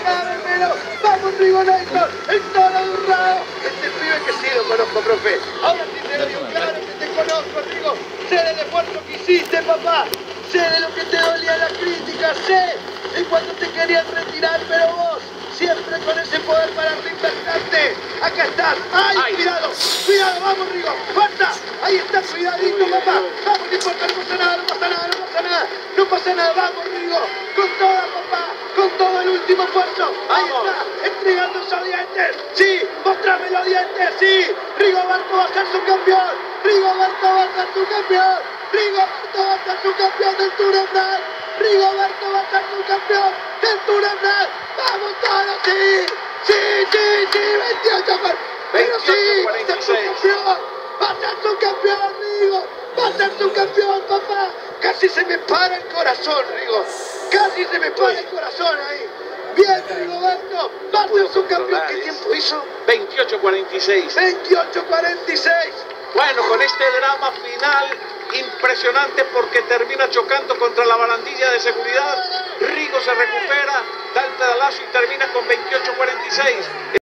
Bermelo. Vamos, Rigo Nelson, el toro Durrao. Este pibe que sí lo conozco, profe. Ahora sí te doy un claro que te conozco, Rigo. Sé del esfuerzo que hiciste, papá. Sé de lo que te dolía la crítica. Sé de cuando te querían retirar, pero vos siempre con ese poder para reinventarte. Acá estás. ¡Ay, cuidado! ¡Cuidado! ¡Vamos, Rigo! ¡Falta! Ahí está, cuidadito, papá. Vamos, no importa, no pasa nada, no pasa nada, no pasa nada. No pasa nada, vamos, Rigo. Con toda, papá. Con todo el último esfuerzo. Ahí está, entregando esos dientes. Sí, mostrame los dientes, sí. Rigoberto va a ser su campeón. Rigoberto va a ser su campeón. Rigoberto va a ser su campeón del Tour de France. Rigoberto va a ser su campeón del Tour de France. ¡Vamos todos! ¡Sí! ¡Sí, sí, sí! 28 por... ¡Pero sí! ¡Va a ser su campeón! ¡Va a ser su campeón, Rigo! ¡Va a ser su campeón, papá! Casi se me para el corazón, Rigo. Casi se me para el corazón ahí. Bien, Rigoberto. Va a ser su campeón. ¿Qué tiempo hizo? 28:46. 28:46. Bueno, con este drama final impresionante porque termina chocando contra la barandilla de seguridad. Rigo se recupera, da el pedalazo y termina con 28:46.